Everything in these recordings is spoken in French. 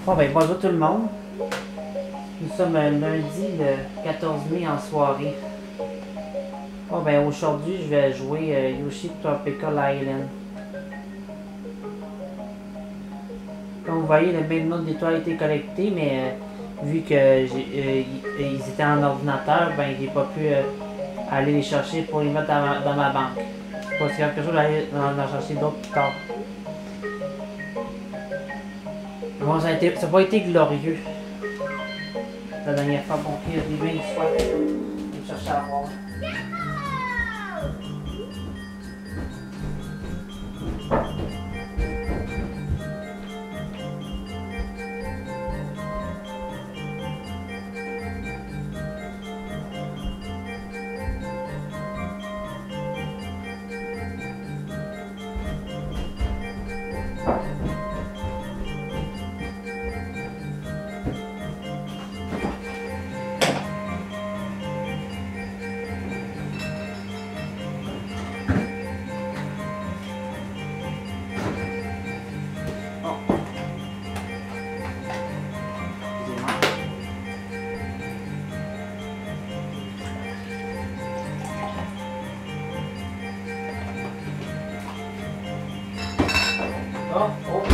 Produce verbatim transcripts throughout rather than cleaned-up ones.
Bon ben bonjour tout le monde. Nous sommes lundi le quatorze mai en soirée. Bon ben aujourd'hui je vais jouer euh, Yoshi Tropical Island. Comme vous voyez, le même nombre d'étoiles a été collecté, mais euh, vu que euh, ils étaient en ordinateur, ben j'ai pas pu euh, aller les chercher pour les mettre dans ma, dans ma banque. C'est pas si grave que ça, d'aller en chercher d'autres plus tard. Bon, ça n'a pas été glorieux. La dernière fois qu'on prit le début une fois, je cherchais à voir. Oh, ok.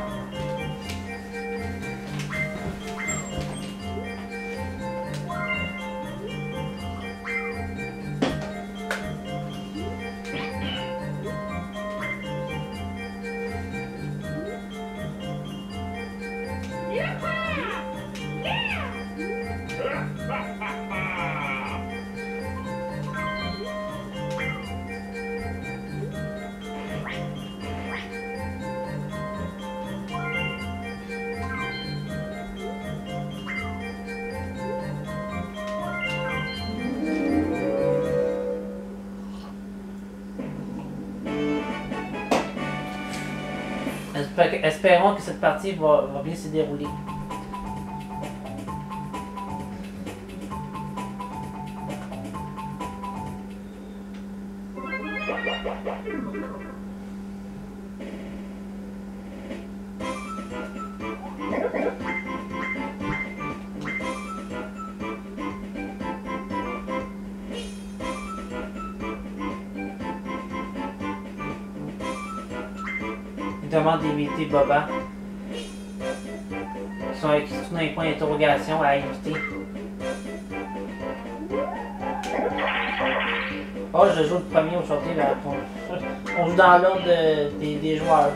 Espérons que cette partie va, va bien se dérouler. Demande d'éviter Boba. Ils sont écrits dans les points d'interrogation à éviter. Oh, je joue le premier aujourd'hui. Là. On, on joue dans l'ordre de, des, des joueurs.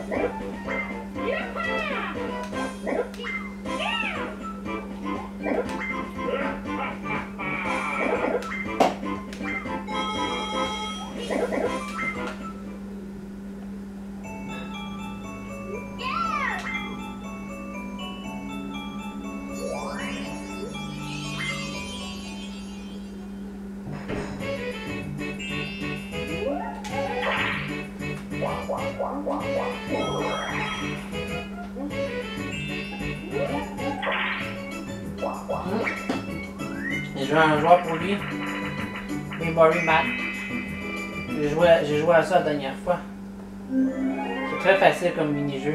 J'ai joué à un joueur pour lui, Memory Map. J'ai joué, à, joué à ça la dernière fois. C'est très facile comme mini-jeu.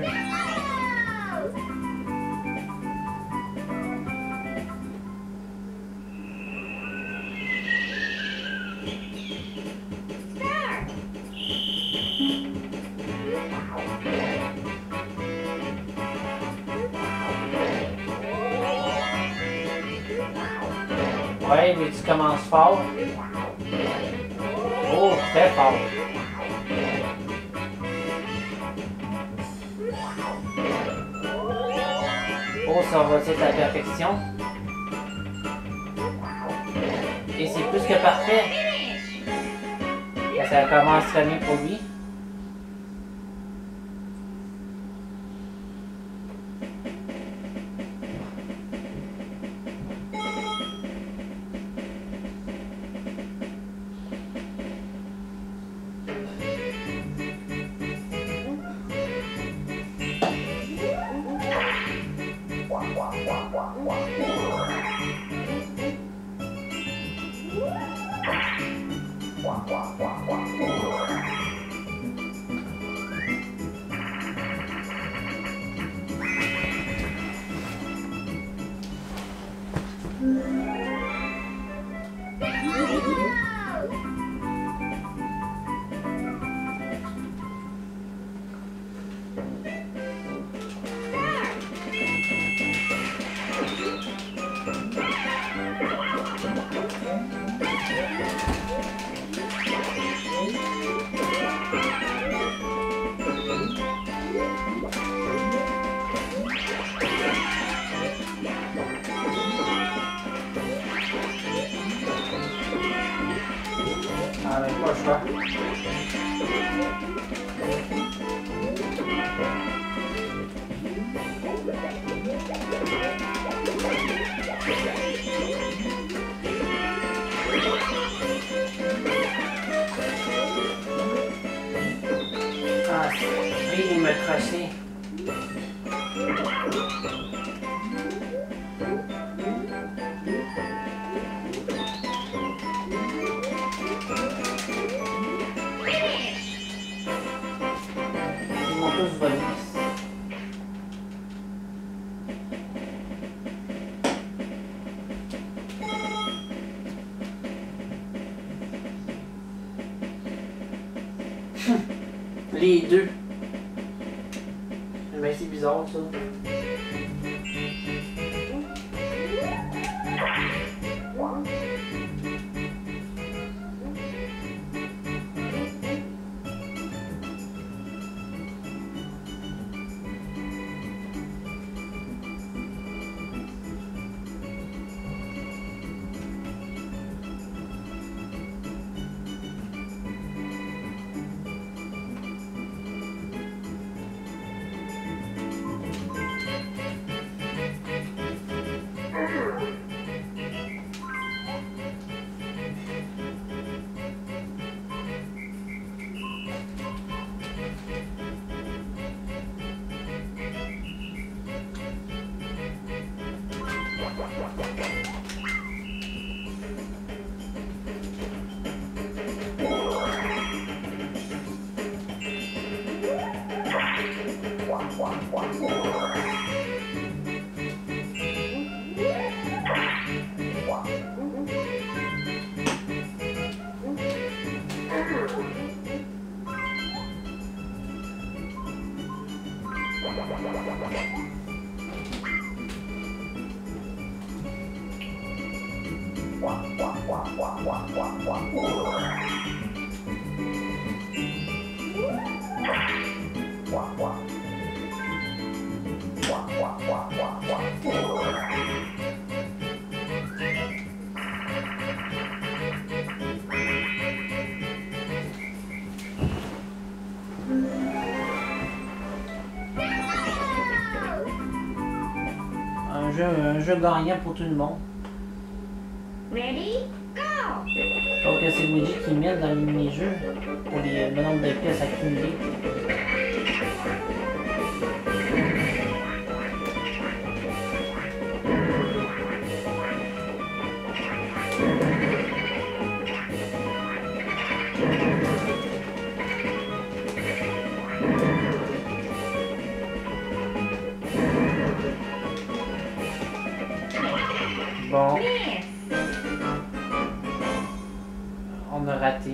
Ouais, mais tu commences fort. Oh, très fort. Oh, ça va être à la perfection. Et c'est plus que parfait. Ça commence très bien pour lui. pas le choix. Ah, il me crochet. Ils m'ont tous volé. Les deux. Mais c'est bizarre ça. Un jeu, un jeu gagnant pour tout le monde. Ready, go! Donc c'est Luigi qui met dans les mini-jeux pour les, le nombre de pièces accumulées. Bon. On a raté.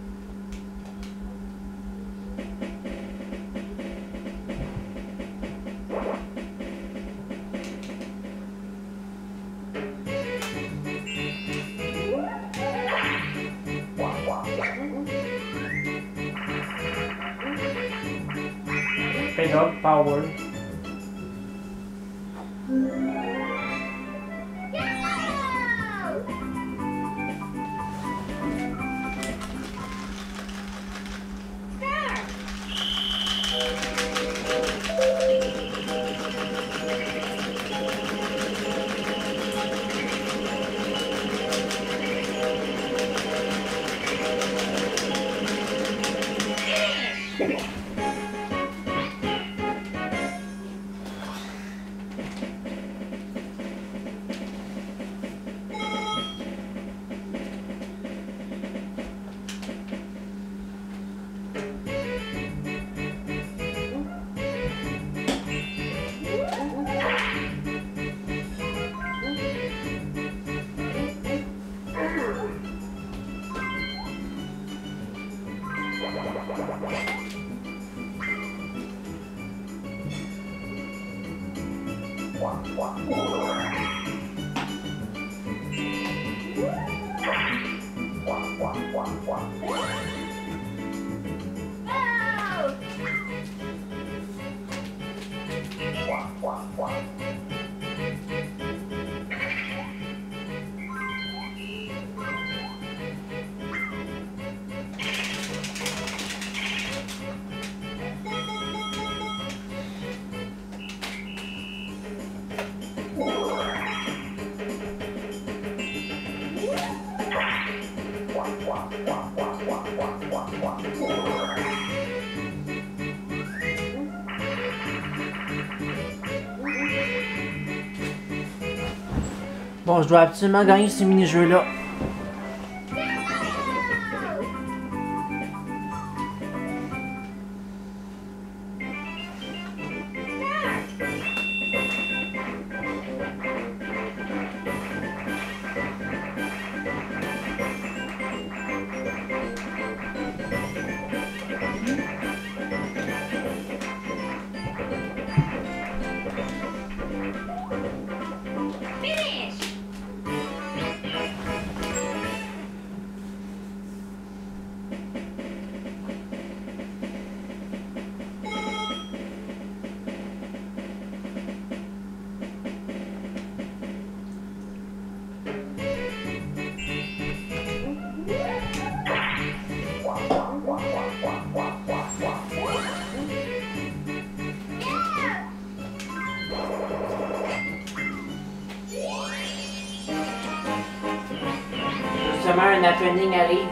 Pedal power. Bon, je dois absolument gagner ce mini-jeu-là. Justement, un happening arrive.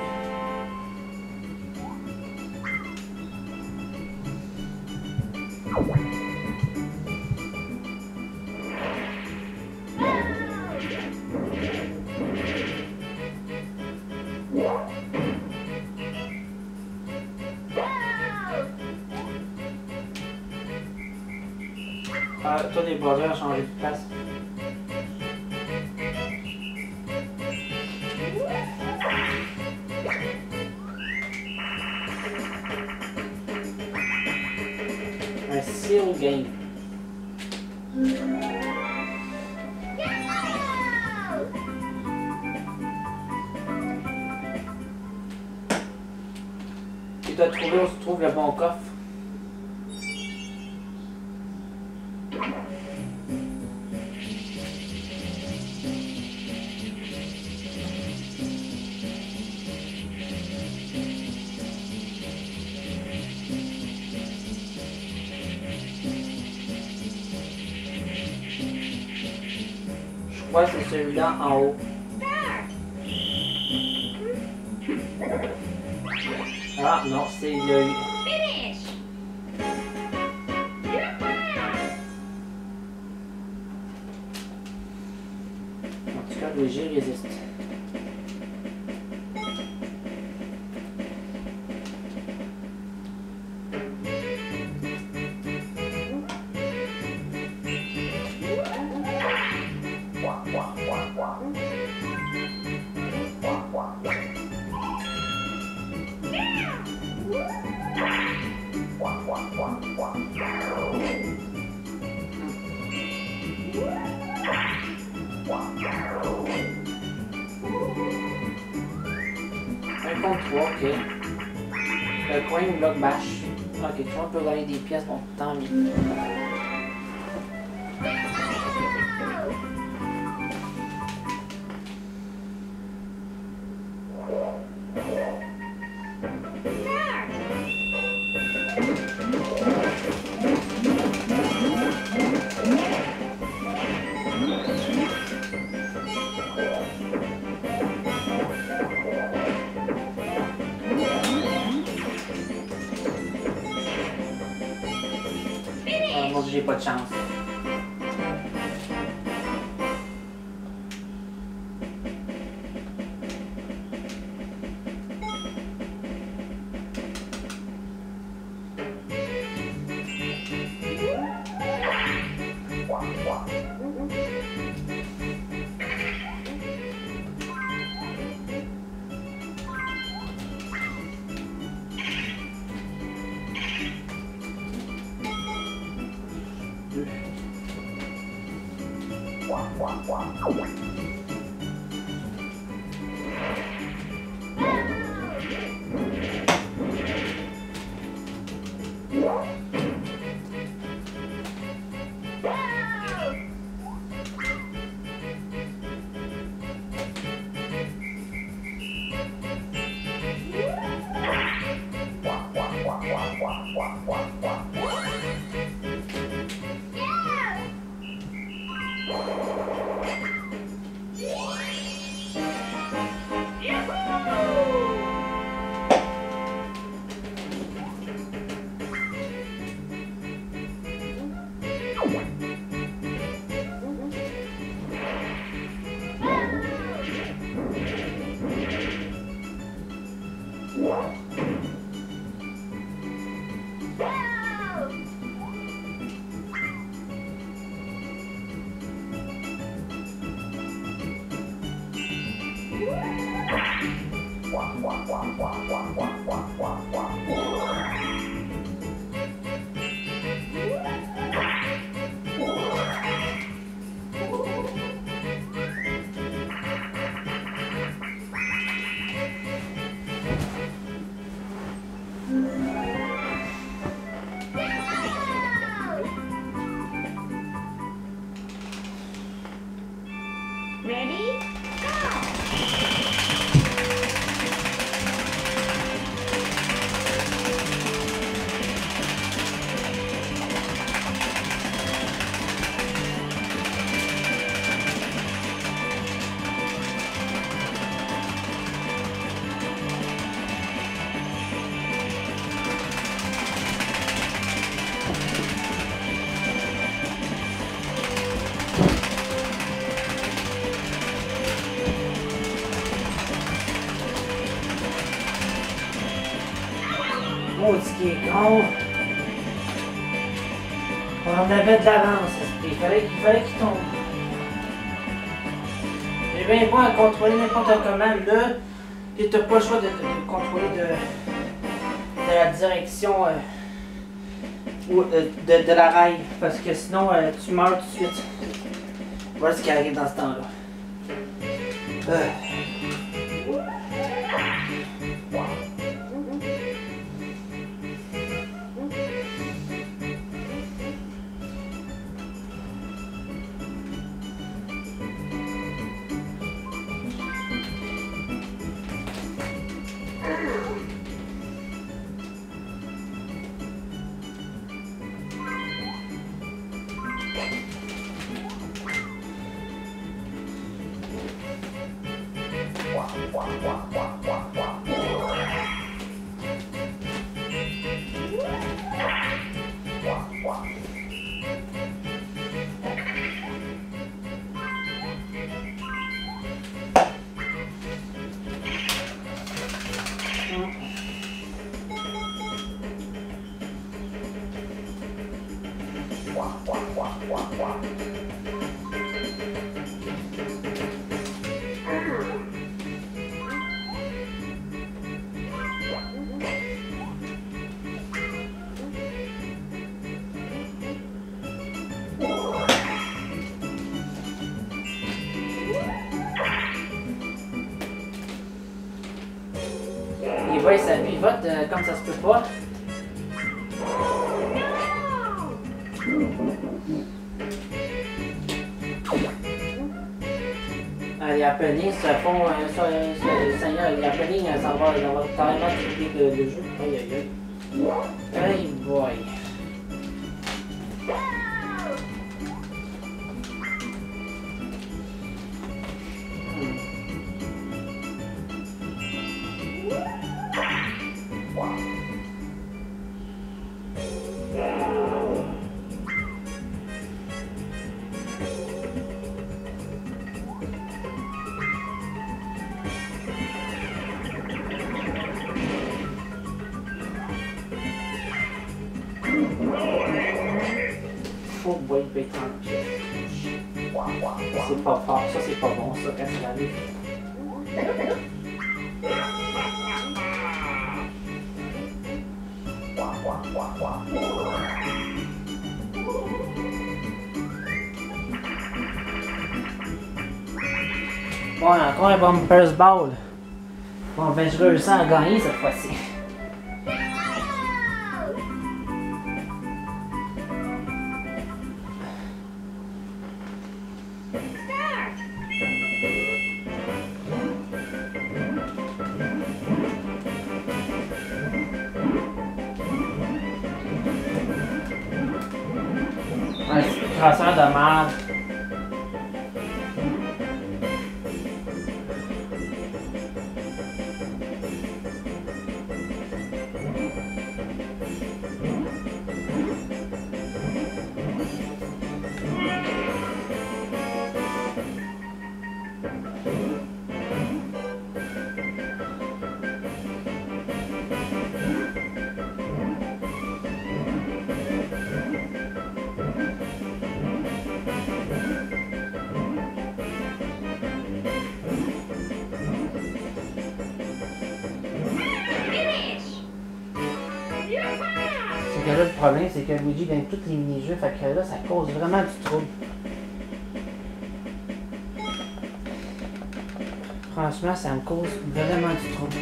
Ah, toi, les brothers ont changé de place. Un seal game. Tu dois trouver où se trouve le bon coffre. Je crois que c'est celui-là en haut. Ah non, c'est le... En tout cas, le G résiste. un contre trois, ok. Le coin bloc bâche. Ok, tout le monde peut gagner des pièces, bon, tant mieux. Oh, j'ai pas de chance. Ready? Oh, ce qui est con! On en avait de l'avance, il fallait qu'il fallait qu'il tombe. Et bien, moi, à contrôler n'importe comment, là, tu n'as pas le choix de, de, de contrôler de, de la direction euh, ou de, de, de la rail, parce que sinon, euh, tu meurs tout de suite. Voilà ce qui arrive dans ce temps-là. Euh. Il va et ça pivote euh, comme ça se peut pas. Euh, les happenings se font, euh, sur, euh, sur, Seigneur, les happenings, euh, ça va, ça va carrément triper le, le jeu. Aïe aïe aïe. Aïe boy. Oh boy, pétant. C'est pas fort, ça c'est pas bon ça quand ça arrive. Bon, encore un bumper's ball. Bon, ben je réussis à gagner cette fois-ci. Un traceur de merde. C'est que là, le problème, c'est que Luigi gagne tous les mini-jeux, fait que là, ça cause vraiment du trouble. Franchement, ça me cause vraiment du trouble.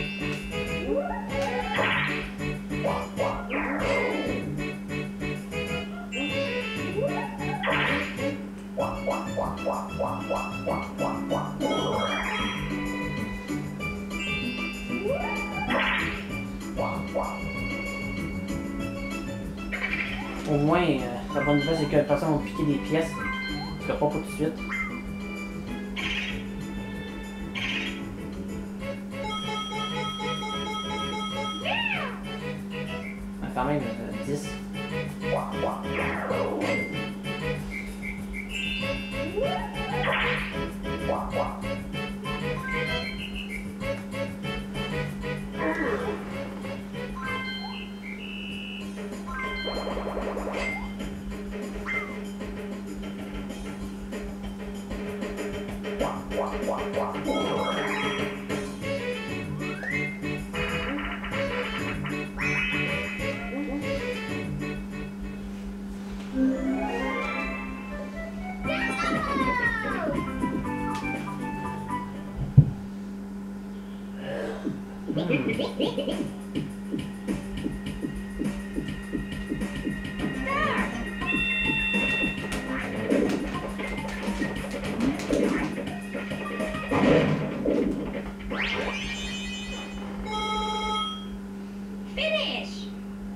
Au moins, euh, la bonne nouvelle, c'est que les personnes vont piquer des pièces. Ce sera pas pour tout de suite. Ah, quand même, euh, dix. Finish!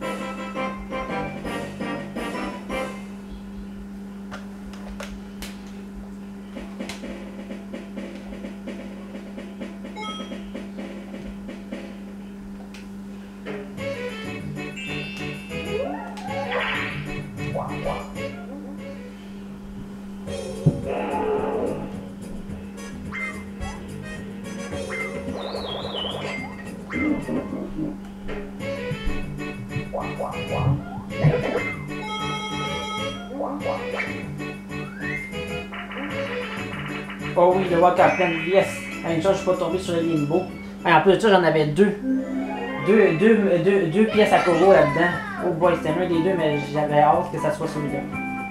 Oh oui, le walk à pleine, yes! À une chance, je suis pas tombé sur le limbo. Ah, en plus de ça, j'en avais deux. Deux, deux, deux, deux pièces à Kogo là-dedans. Oh boy, c'était un des deux, mais j'avais hâte que ça soit celui-là.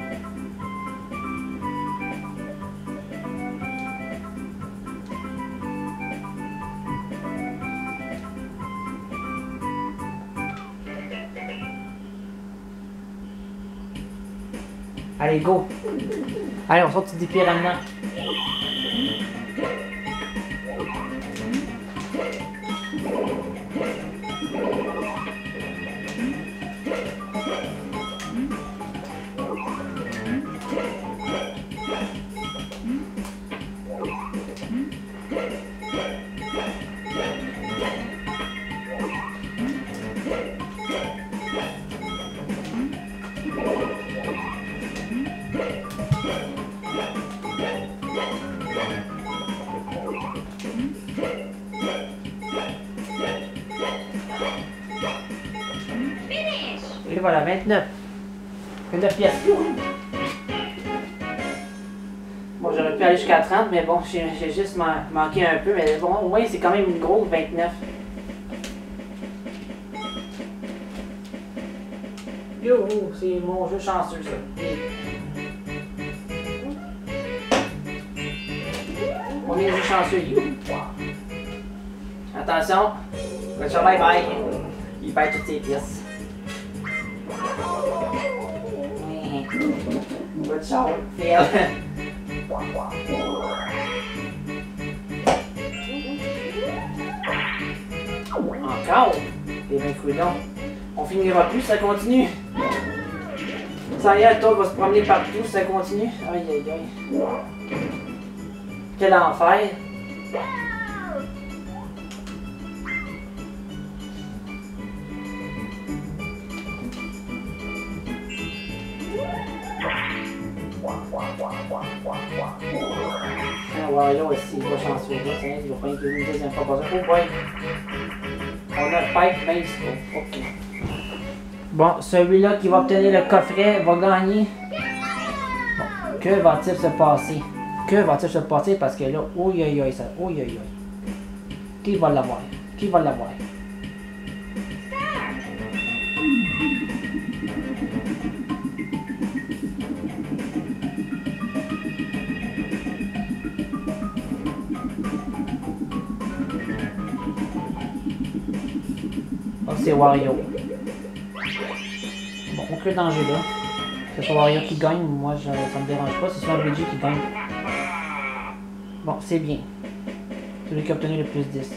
Allez, go! Allez, on sort des pieds maintenant. Et voilà, vingt-neuf. vingt-neuf pièces. Bon, j'aurais pu aller jusqu'à trente, mais bon, j'ai juste man manqué un peu. Mais bon, au moins, c'est quand même une grosse vingt-neuf. Yo, c'est mon jeu chanceux, ça. Mon jeu chanceux, yo. Attention. Bye bye. Il perd toutes ses pièces. Good job, fail. Encore? Et bien, prudent. On finira plus, ça continue. Ça y est, toi va se promener partout, ça continue. Aïe aïe aïe. Quel enfer. Ah ouais, là aussi, il va chanceux. Là, il va pas être une deuxième fois pas ça. Oh boy! On a Pipe Base. Oh, ok. Bon, celui-là qui va obtenir le coffret va gagner. Bon, que va-t-il se passer? Que va-t-il se passer? Parce que là, oh aïe aïe, ça. Oh aïe aïe. Qui va l'avoir? Qui va l'avoir? c'est Wario. Bon, aucun danger là. Que ce soit Wario qui gagne, moi je, ça me dérange pas, c'est soit Luigi qui gagne. Bon, c'est bien. Celui qui a obtenu le plus dix.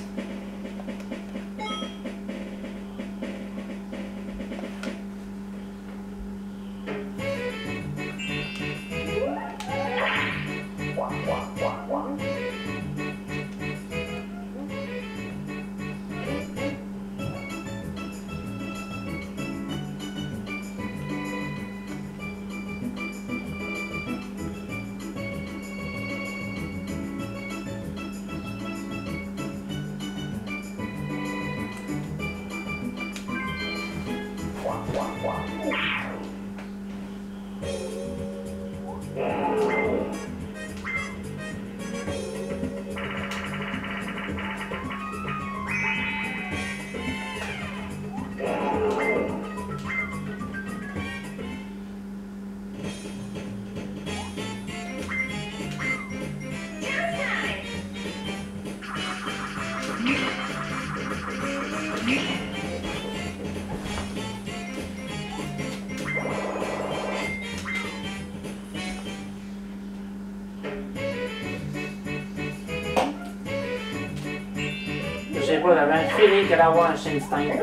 Je sais pas, j'avais un feeling qu'elle allait avoir un Shenstein.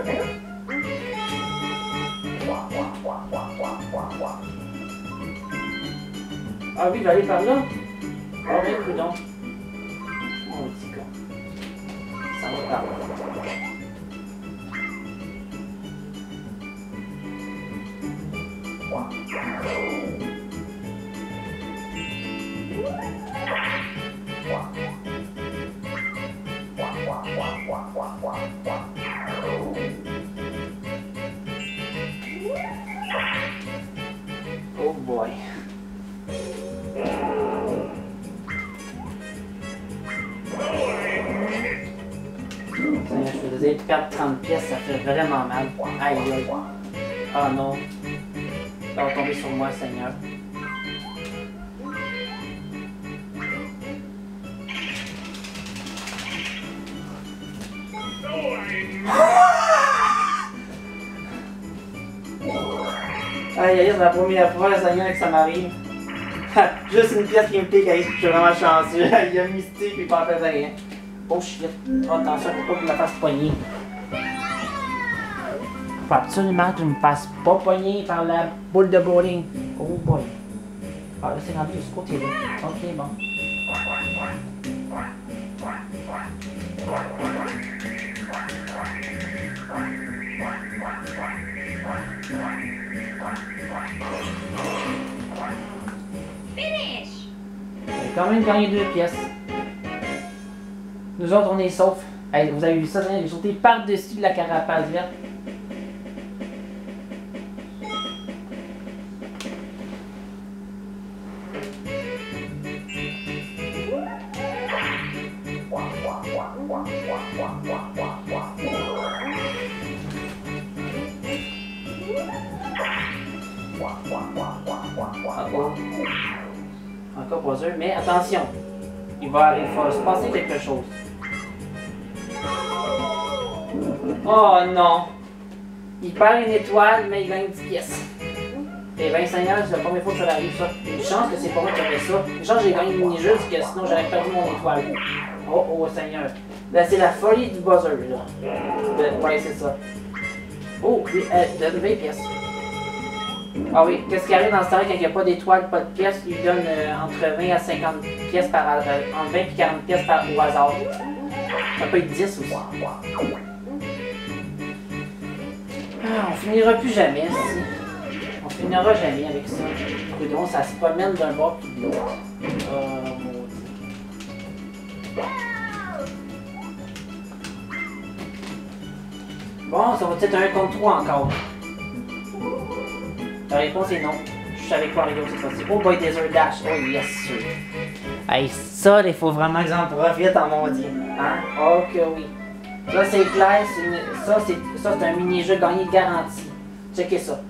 Ah oui, il va aller par là. Oh oui, coudonc. Oh, petit con. Ça va par là. Oh boy. Je faisais perdre trente pièces, ça fait vraiment mal. Aïe aïe. Oh non. Ça va tomber sur moi, Seigneur. Aïe aïe, c'est la première fois, Seigneur, que ça m'arrive. Juste une pièce qui me pique, je suis vraiment chanceux. Il y a Mystique, puis pas faire rien. Oh shit. Oh, attention, faut pas que je me fasse poigner. Faut absolument que je me fasse pas poigner par la boule de bowling. Oh boy. Ah là, c'est rendu de ce côté-là. Ok, bon. Finish! J'ai quand même gagné deux pièces. Nous autres, on est saufs. Hey, vous avez vu ça, j'ai sauté par-dessus de la carapace verte. Encore. Encore pas sûr, mais attention. Il va, il va se passer quelque chose. Oh non! Il perd une étoile, mais il gagne dix pièces. Et ben Seigneur, c'est la première fois que ça arrive ça. Une chance que c'est pas moi qui ai fait ça. Une chance que j'ai gagné le mini-jeu, parce que sinon j'aurais perdu mon étoile. Oh oh Seigneur. Là c'est la folie du buzzer là. De, ouais c'est ça. Oh, euh, de vingt pièces. Ah oui, qu'est-ce qui arrive dans ce temps quand il n'y a pas d'étoile, pas de pièces, il lui donne euh, entre vingt à cinquante pièces par euh, entre vingt et quarante pièces par au hasard. Ça peut être dix aussi. Ah, on finira plus jamais, si. On finira jamais avec ça. Coudon, ça se promène d'un bord puis de l'autre. Oh, maudit. Bon, ça va être un contre trois encore. La réponse est non. Je suis avec Wario cette fois-ci. Oh boy, Desert Dash. Oh yes, sir. Hey, ça, il faut vraiment que j'en profite en maudit. Hein? Oh que oui. Ça, c'est clair. Une... Ça, c'est un mini-jeu gagné de garantie. Checkez ça.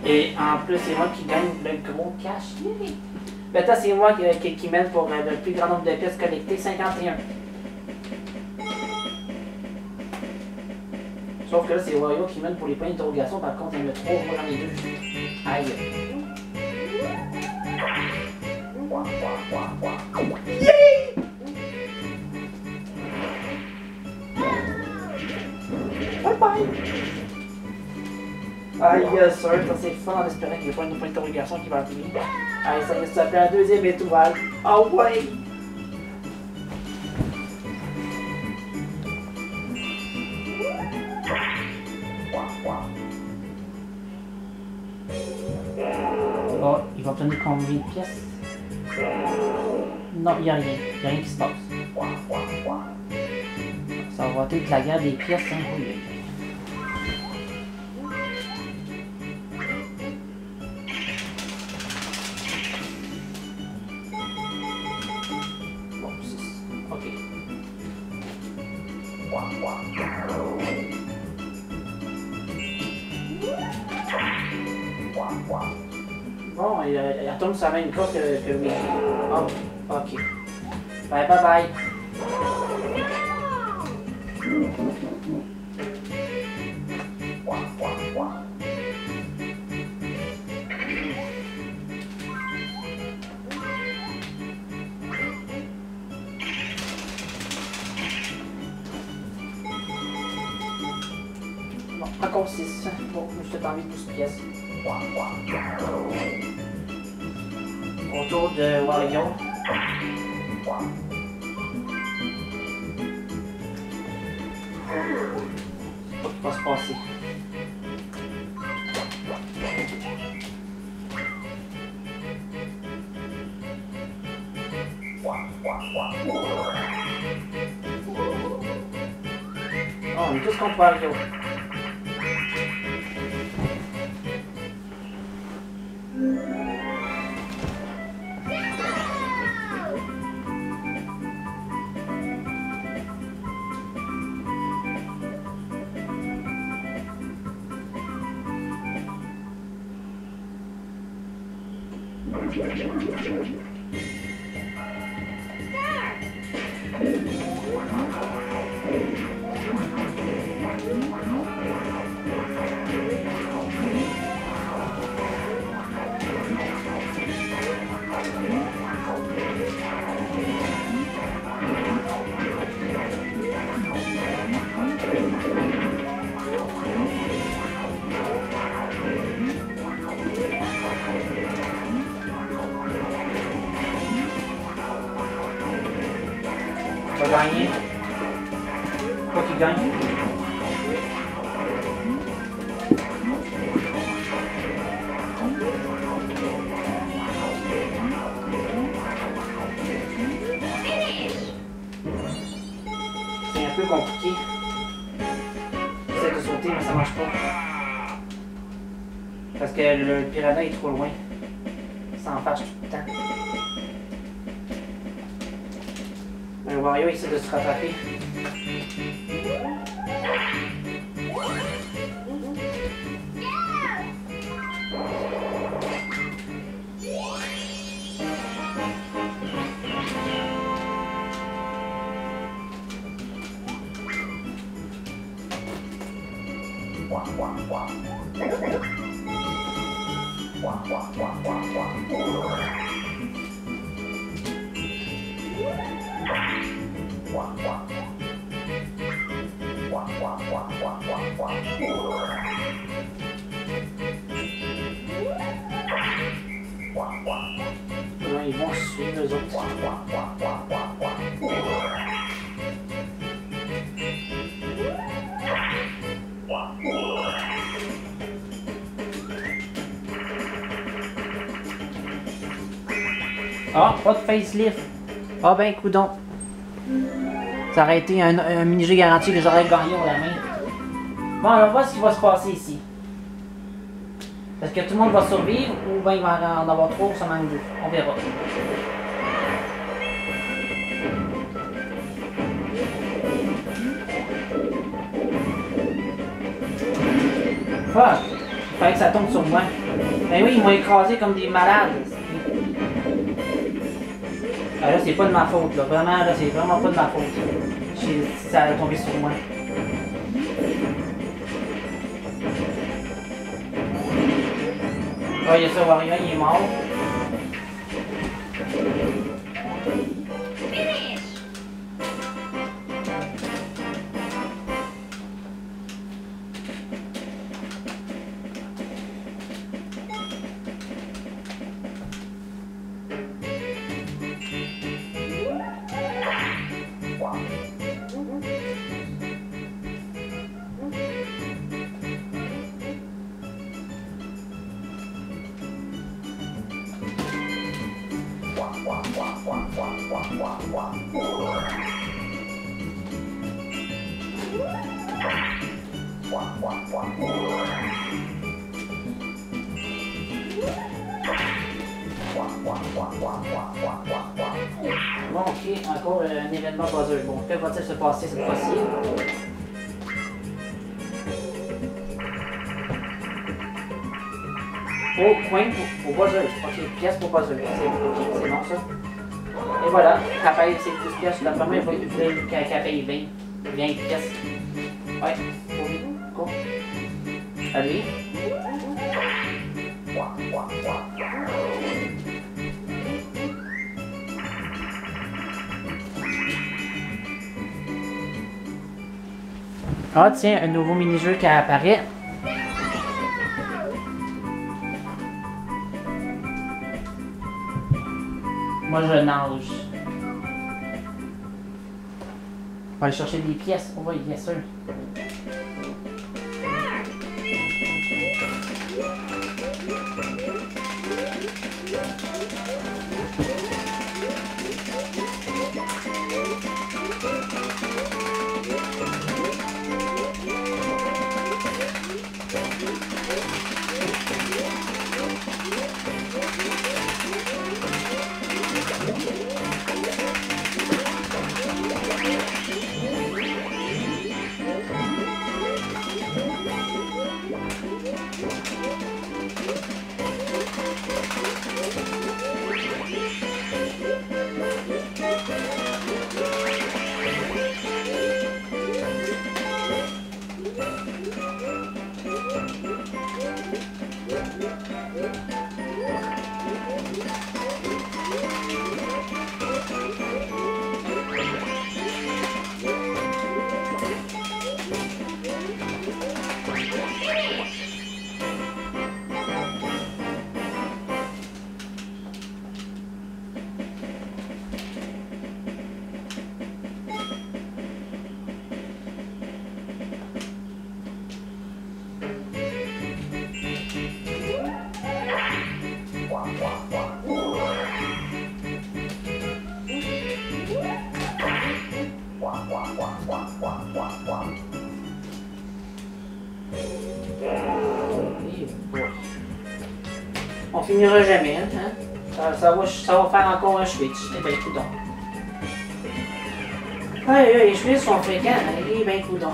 Et en plus, c'est moi qui gagne le gros cash. Le temps, c'est moi qui, qui, qui mène pour euh, le plus grand nombre de pièces collectées, cinquante et un. Sauf que là, c'est Wario qui mène pour les points d'interrogation. Par contre, il y en a trois, moi j'en ai deux. Aïe. Yeah! Bye bye! Aïe, yes, sir, c'est fun en espérant qu'il n'y ait pas une point d'interrogation qui va arriver. Aïe, ça y est, ça fait un deuxième étoile. Oh ouais! Oh, il va obtenir combien de pièces? Non, il n'y a rien. Il n'y a rien qui se passe. Ça va être la guerre des pièces, hein? Oui, oui. Bon, six. Ok. Bon, il, il retourne sur la même corde que, que Luigi. Oh, ok. Bye bye bye. Bon, encore six. Bon, je te envie de douze pièces. Autour de Wario. Qu'est-ce qui va se passer? Oh, on est tous contre Wario. Va gagner. Quoi qui gagne? C'est un peu compliqué. J'essaie de sauter, mais ça marche pas. Parce que le piranha est trop loin. Ça en fâche tout le temps. Mais Wario essaie de se rattraper. Là, ils vont suivre eux autres. Ah, pas de facelift. Ah ben, coudonc. Ça aurait été un, un mini-jeu garanti que j'aurais gagné au la main. Bon, alors on va voir ce qui va se passer ici. Est-ce que tout le monde va survivre ou bien il va en avoir trop, ça manque deux. On verra. Fuck! fallait que ça tombe sur moi. Ben oui, ils m'ont écrasé comme des malades. Ah, là, c'est pas de ma faute, là. Vraiment, là, c'est vraiment pas de ma faute. Ça a tombé sur moi. Ah, il y a ça, Wario, il est mort. Bon, ok, encore euh, un événement buzzer. Bon, que va-t-il se passer cette fois-ci? Oh, point pour, pour buzzer. Ok, pièce pour buzzer. C'est okay, bon ça. Et voilà, elle paye ses douze pièces. La première fois qu'elle paye vingt. vingt pièces. Ouais, pour lui. Cool. À lui. Ah tiens, un nouveau mini-jeu qui apparaît. Moi je nage. On va aller chercher des pièces. Oh oui, bien sûr. On finira jamais, hein? Ça, ça, va, ça va faire encore un switch. Eh ben, coudonc. Ouais, ouais, les switches sont fréquents, hein? Eh ben, coudonc.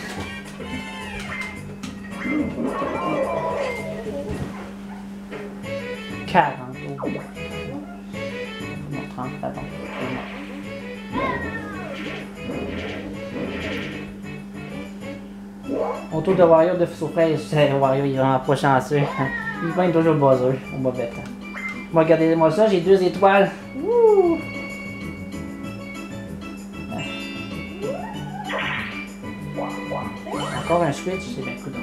quarante. Oh. Non, trente, attends. Au tour de Wario de souffrir, Wario il est vraiment pas chanceux. Il gagne toujours buzzer au mauvais temps. Bon, regardez-moi ça, j'ai deux étoiles. Wouh! Encore un switch, c'est bien cool.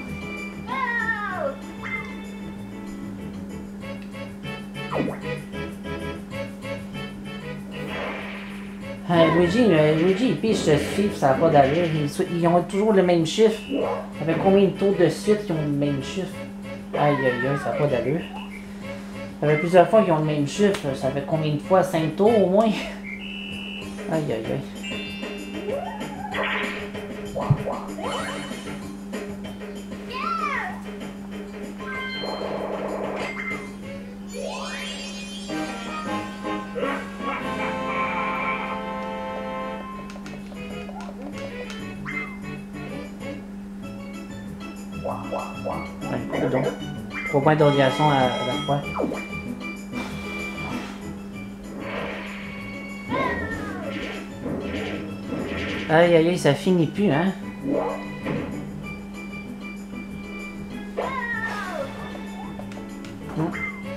Hey, Luigi, le, Luigi il pige ce chiffre, ça n'a pas d'allure. Ils, ils ont toujours le même chiffre. Ça fait combien de tours de suite qu'ils ont le même chiffre? Aïe aïe aïe, ça n'a pas d'allure. Ça fait plusieurs fois qu'ils ont le même chiffre. Ça fait combien de fois? cinq tours au moins? Aïe aïe aïe. Ouais, pardon. Faut pas de radiation à, à la fois. Aïe aïe aïe, ça finit plus, hein? Hmm.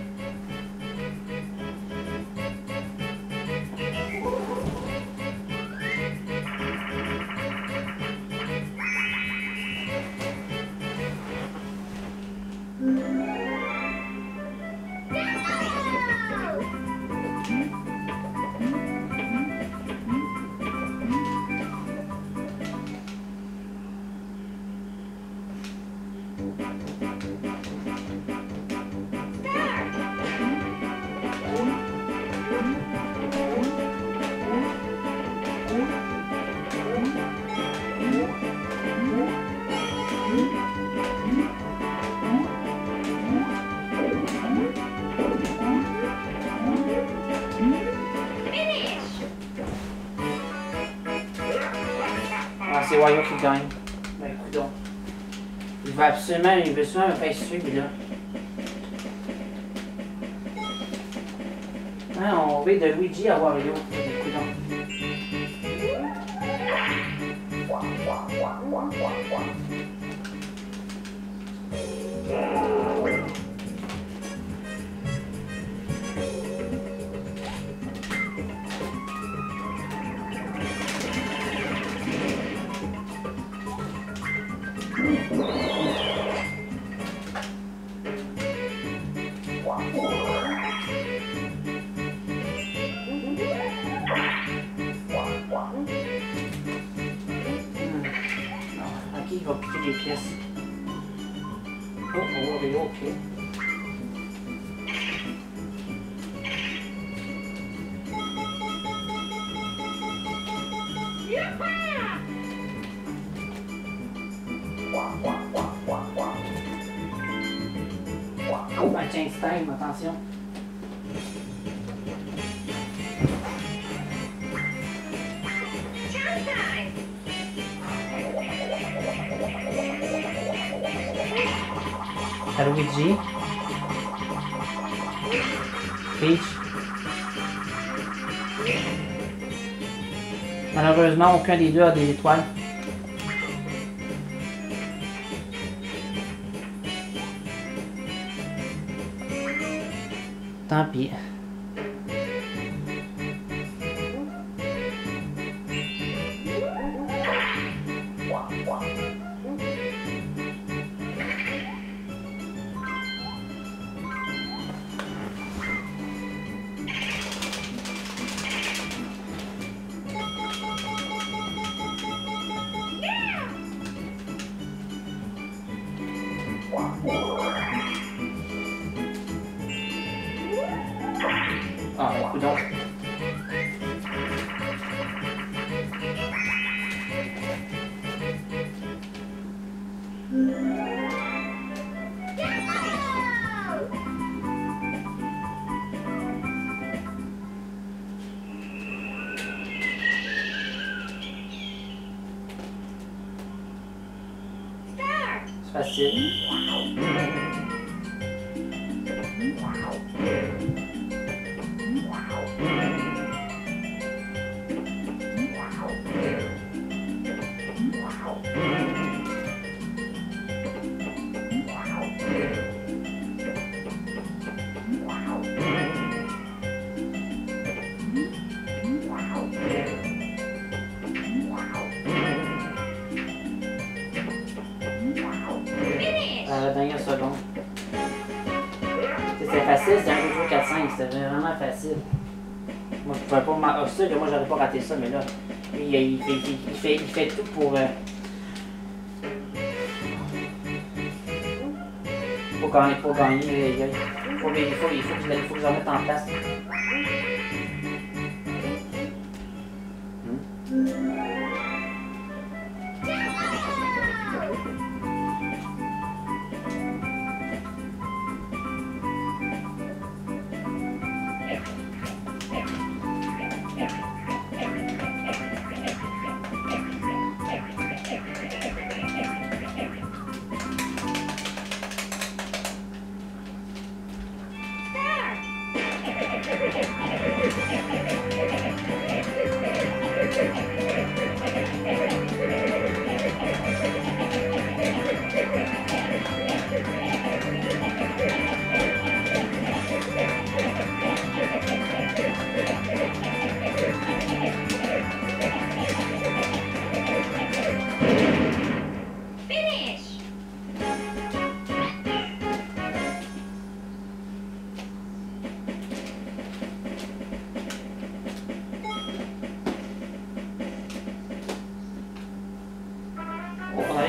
C'est Wario qui gagne. Ben écoute donc. Il va absolument, il veut absolument me faire suivre là. Hein, on va de Luigi à Wario. Écoute donc. Il va piquer des pièces. Oh, oh, Wario, ok. Oh, ben change time, attention. Luigi, Peach. Malheureusement, aucun des deux a des étoiles. Tant pis. Ah, écoute donc. C'est facile. À la dernière seconde. C'était facile, c'était un deux, trois, quatre, cinq, c'était vraiment facile. Moi je pouvais pas m'en... Oh, ça, moi j'aurais pas raté ça, mais là, il, il, fait, il, il, fait, il fait tout pour... Euh... Pour gagner, pour gagner, il faut, il faut, il faut, il faut, il faut que je le mette en place. Hmm.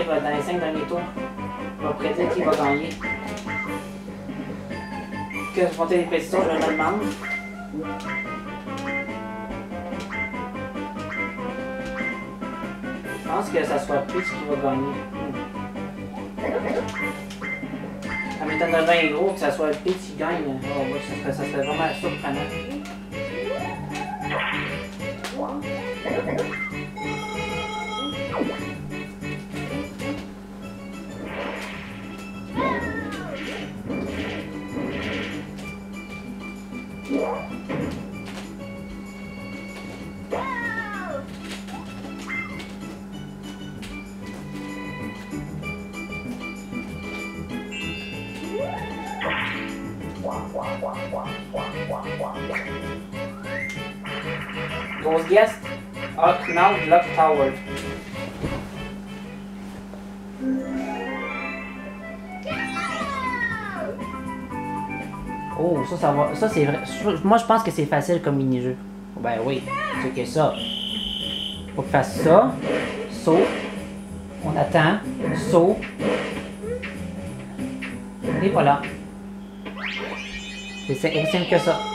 euh, dans les cinq derniers tours. Je vais prédire qui va gagner. Que je vais monter les prédictions, je me demande. Je pense que ça soit Peach qui va gagner. Ça m'étonnerait bien gros que ça soit Peach qui gagne. Oh, ouais, ça, serait, ça serait vraiment surprenant. Ghost Guest, Arknaut, Lock Tower. Oh, ça, ça va. Ça, c'est vrai. Moi, je pense que c'est facile comme mini-jeu. Ben oui, c'est que ça. Faut qu'il fasse ça. Saut. On attend. Saut. Et voilà. C'est simple que ça.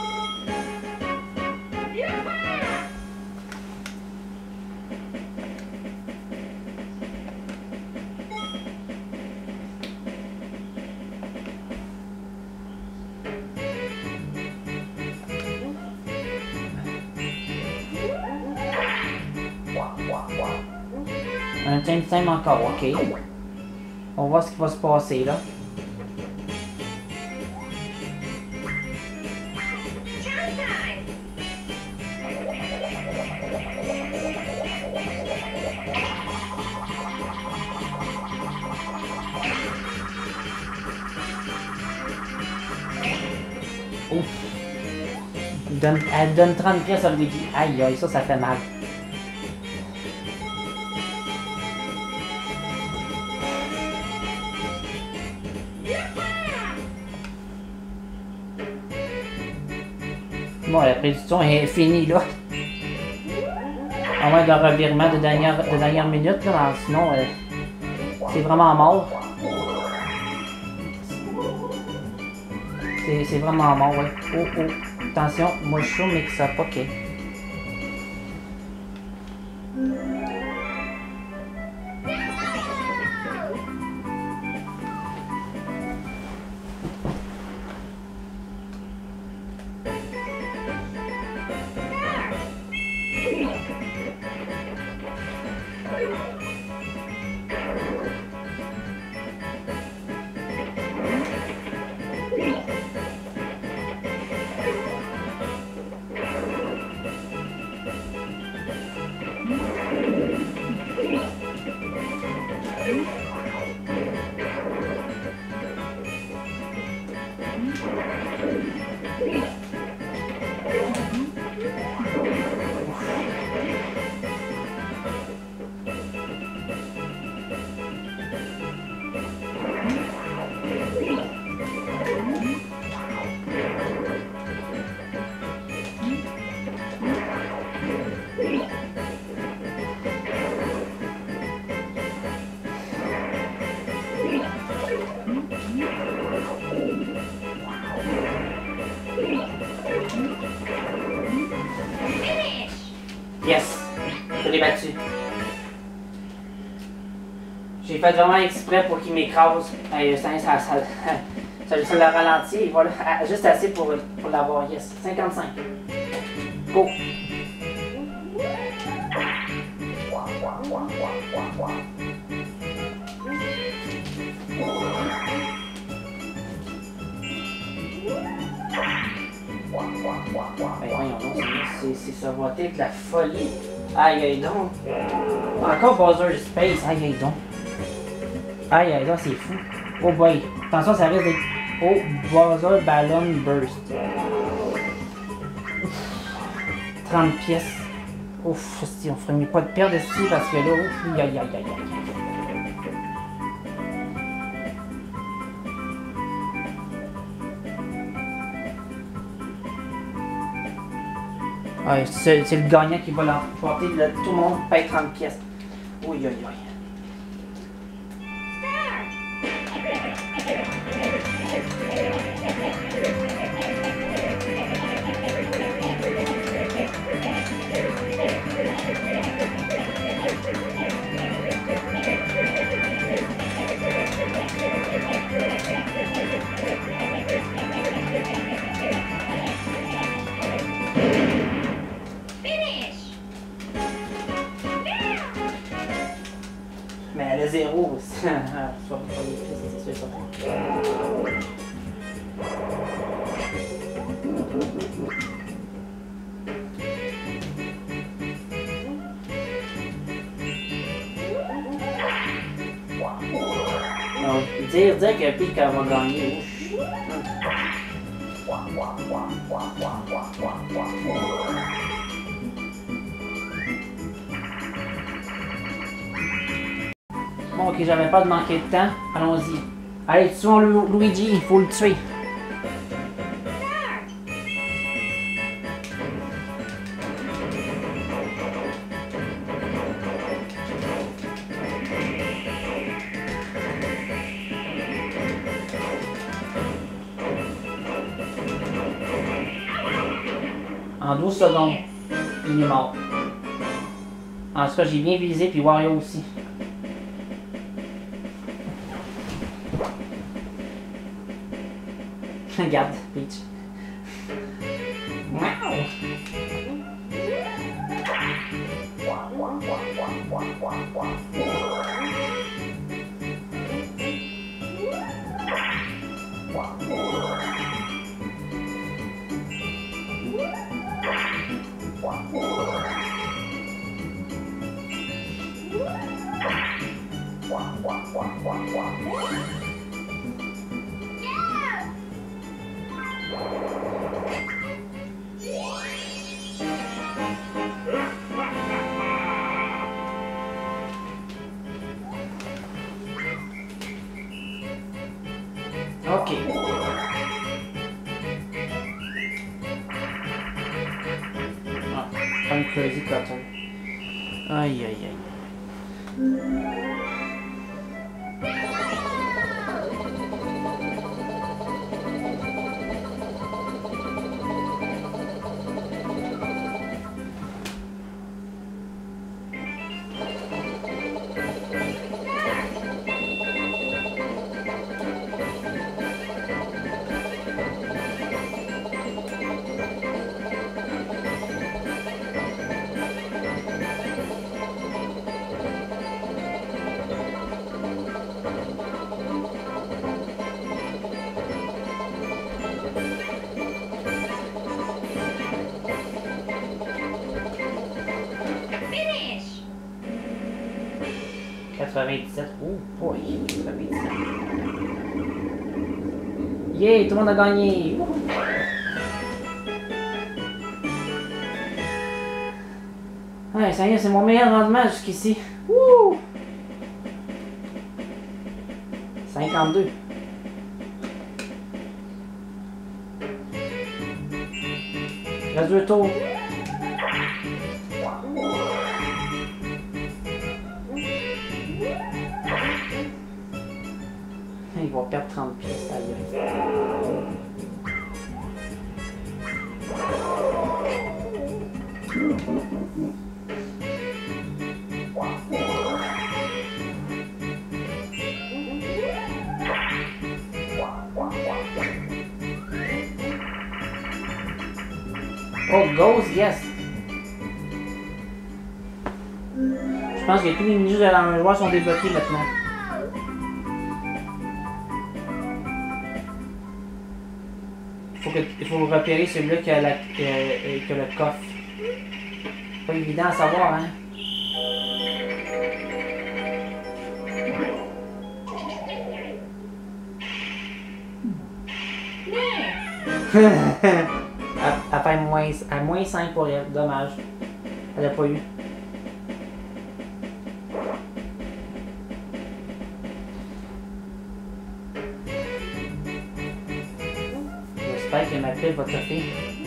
Un time time encore, ok. On va voir ce qui va se passer là. Ouf. Donne, elle donne trente pièces au début. Aïe aïe, ça, ça fait mal. Bon, la prédiction est finie là. À moins d'un revirement de dernière, de dernière minute, là, sinon euh, c'est vraiment mort. C'est vraiment mort, ouais. Oh oh, attention, moi je suis chaud, mais que ça pas ok. Yes! Je l'ai battu. J'ai fait vraiment exprès pour qu'il m'écrase. Ça, ça, ça, ça, ça l'a ralenti. Voilà. Juste assez pour, pour l'avoir. Yes. cinquante-cinq. Go! Ben voyons donc, c'est ça va être de la folie. Aïe aïe donc. Encore Bowser Space, aïe aïe donc. Aïe aïe donc, c'est fou. Oh boy, attention ça risque d'être... Oh, Bowser Ballon Burst. trente pièces. Ouf, si on ferait mieux pas de perdre ici parce que là, ouf, aïe aïe aïe aïe. Ah, c'est le gagnant qui va l'emporter. Tout le monde paye trente pièces. Oui, oui, oui. zéro. C'est sûr, ça. Donc, dire, dire que Peak va gagner. Bon, ok, j'avais pas de manquer de temps. Allons-y. Allez, tuons Lu Luigi, il faut le tuer. En douze secondes, il est mort. En tout cas, j'ai bien visé, puis Wario aussi. Regarde, Peach. Wow. Ok. Ah, pas une crazy cutter. Aïe aïe aïe. quatre-vingt-dix-sept. Oh boy, quatre-vingt-dix-sept. Yeah, tout le monde a gagné. Ouh. Ouais, ça y est, c'est mon meilleur rendement jusqu'ici. Ouh. cinquante-deux. Reste deux tours. Il va perdre trente pièces, ça y est. Oh, Ghost, yes! Je pense que tous les mini-jeux de la joueur sont débloqués maintenant. Faut que, il faut repérer celui-là qui a, la, euh, qui a le coffre. Pas évident à savoir, hein? elle, elle fait moins, à moins cinq pour elle, dommage. Elle n'a pas eu. J'espère que ma pile va toffer.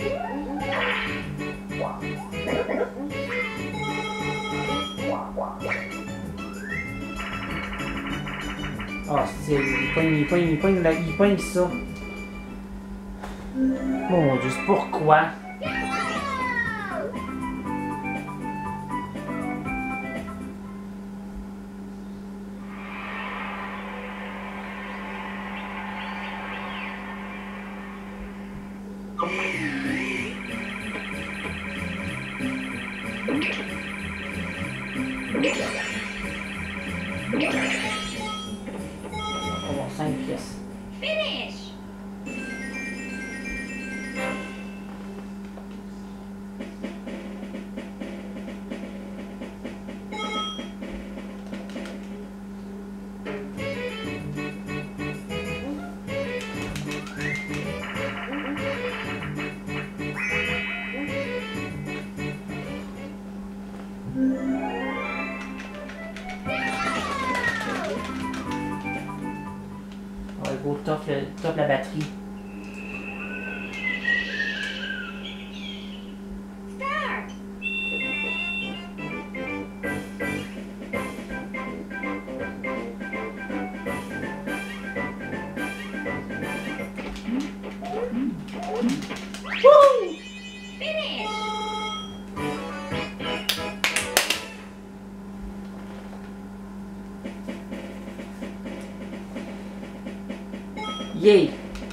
Oh, c'est, il pogne, il pogne, il pogne, il pogne ça. Mon Dieu, pourquoi? Yeah. top la batterie. Start. Woo! Finish. Yay!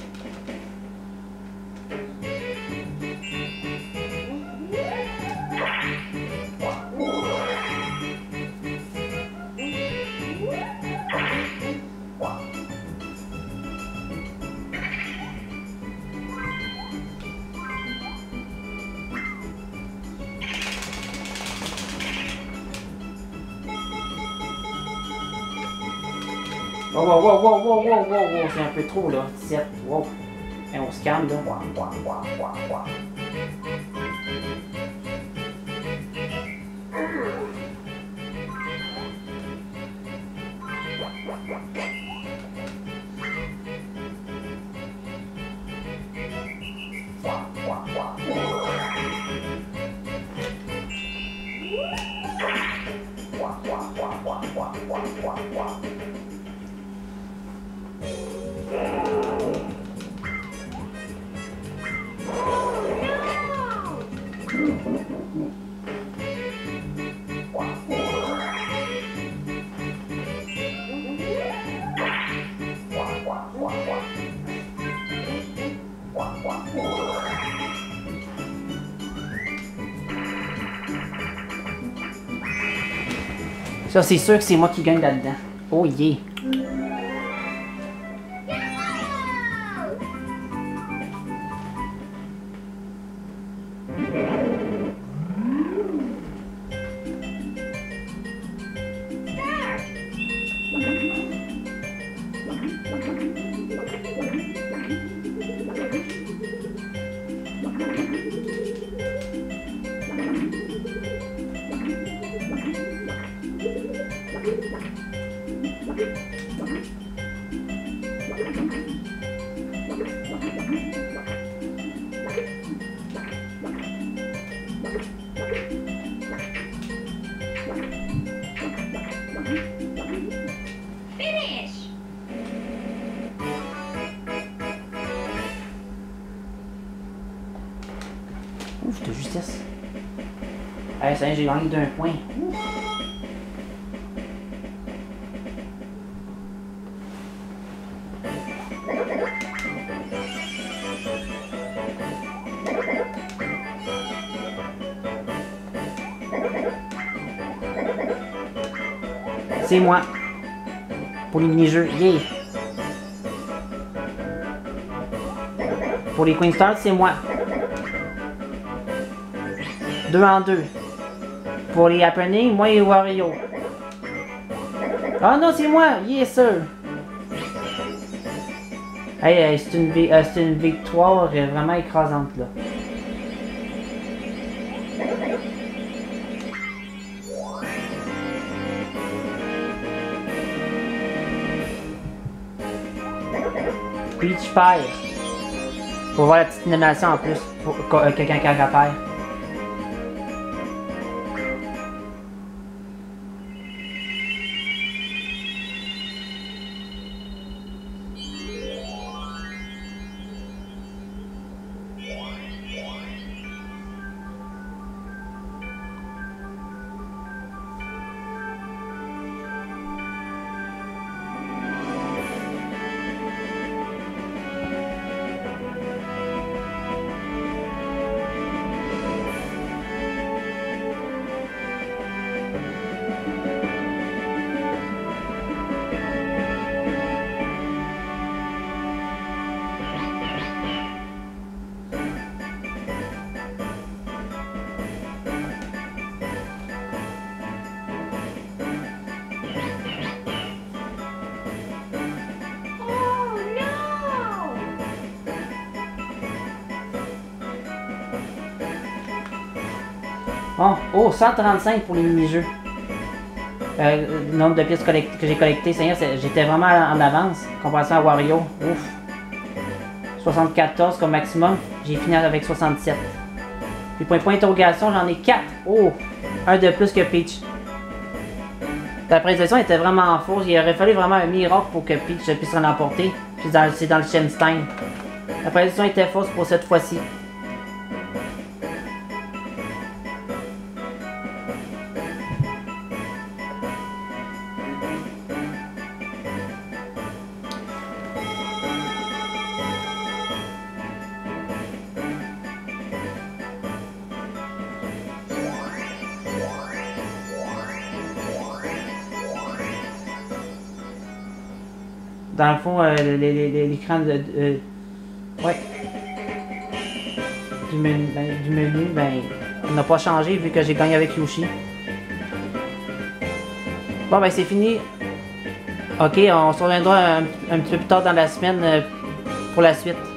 Wow, wow, wow, wow, wow, wow, wow, wow, c'est un peu trop là, dix-sept, wow. Et on se calme là. Ça, c'est sûr que c'est moi qui gagne là-dedans. Oh yeah! Finish. Ouf, de justesse. Allez, ça y est, j'ai gagné d'un point. Ouf. C'est moi. Pour les mini-jeux, yeah! Pour les Queen Stars, c'est moi. Deux en deux. Pour les happenings, moi et Wario. Ah non, c'est moi! Yes, sir! Hey, c'est une, euh, c'est une victoire vraiment écrasante, là. Peach perd. Faut voir la petite animation en plus pour euh, quelqu'un qui a perd. Bon, oh, cent trente-cinq pour les mini-jeux. Euh, le nombre de pièces que j'ai collectées, j'étais vraiment en avance, comparaison à Wario. Ouf. soixante-quatorze comme maximum. J'ai fini avec soixante-sept. Puis point point d'interrogation, j'en ai quatre. Oh! Un de plus que Peach. La présentation était vraiment fausse. Il aurait fallu vraiment un miracle pour que Peach puisse s'en emporter. Puis c'est dans le Shenstein. La présentation était fausse pour cette fois-ci. Dans le fond, euh, l'écran de, de euh, ouais, du menu, ben, du menu, ben, il n'a pas changé vu que j'ai gagné avec Yoshi. Bon, ben, c'est fini. Ok, on se reviendra un, un petit peu plus tard dans la semaine euh, pour la suite.